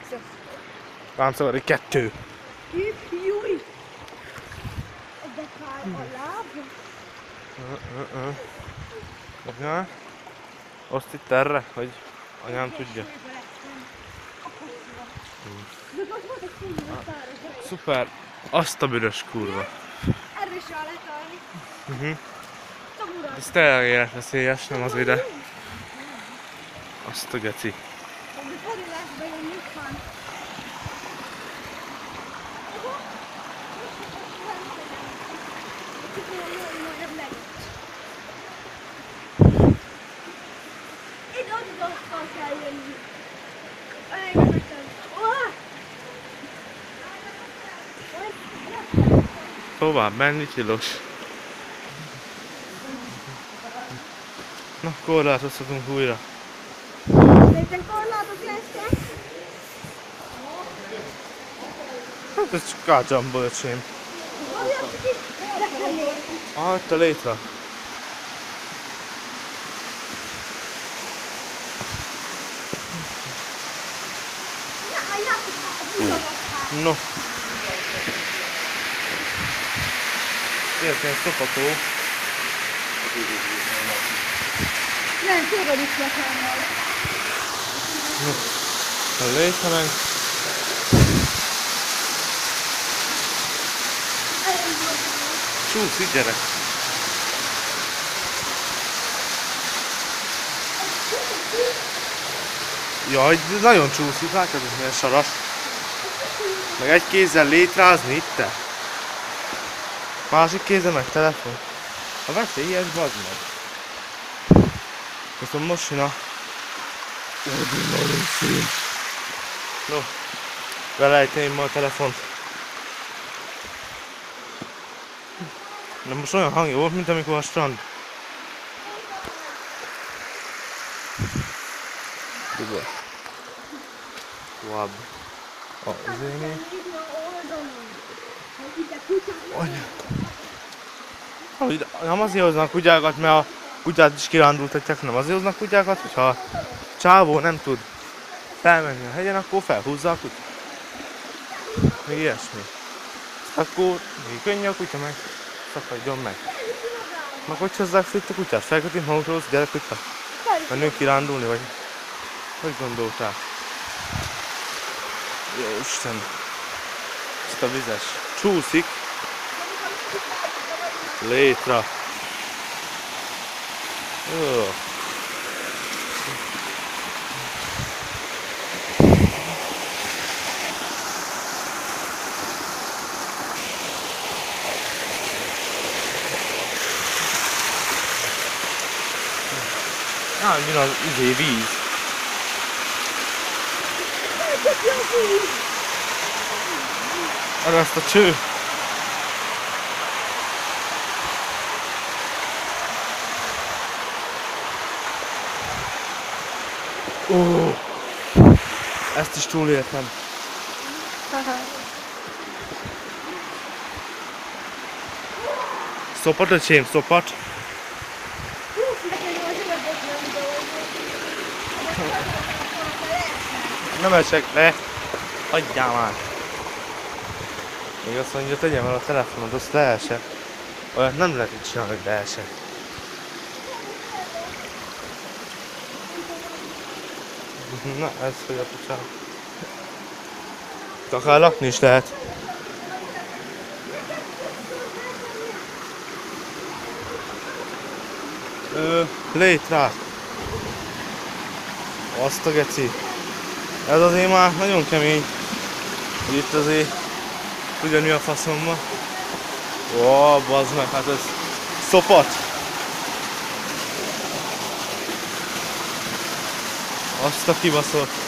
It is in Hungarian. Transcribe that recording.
Láncszavari 2. Júj! De fáj a láb. Ja. Azt itt erre, hogy anyám tudja. Szuper. Azt a büdös kurva. Erre is rá lehet állni. Ez tényleg életveszélyes, nem az ide. Azt a geci. Tovább menni tilos. Na, korlátozhatunk újra. Szerintem korlátok lesznek. Hát ez csak kácsamba, öcsém. Ah, itt a létre. No. Értem, szopató. Nem, téged is lekelnek. No. A létre meg. Csúszik, gyerek. Jaj, de nagyon csúszik, látod, hogy milyen saras. Meg egy kézzel létrázni itt te. Másik kézzel meg telefon. A veszélyes, bazd meg. Viszont most jön a... No, belejteném ma a telefont. De most olyan hangja volt, mint amikor a strand. Dugva. Tovább. Az éné. Nem azért hoznak kutyákat, mert a kutyát is kirándultatják, nem azért hoznak kutyákat, hogyha a csávó nem tud felmenni a hegyen, akkor felhúzza a kutyát. Még ilyesmi. Akkor még könnyű a kutya, meg szakadjon meg. Meg hogy hozzák fel itt a kutyát? Felkötik magukról, gyere kutya. Menjünk kirándulni, vagy hogy gondoltál? Jó Isten! Ezt a vizes csúszik. Létre. Jó. Jön az víz. Arra ezt a cső. Ó, ezt is túléltem. Szopat, öcsém, szopat. Nem esek le. Hagyjál már. Még azt mondja, hogy tegyem el a telefonod, azt leesek. Olyat nem lehet itt csinálni, hogy leesek. Na, ez hogy a picsán. Itt akár lakni is lehet. Létrát. Azt a geci. Ez azért már nagyon kemény. Itt azért tudja mi a faszomba. Ó, bazd meg, hát ez szopat. Azt a kibaszott.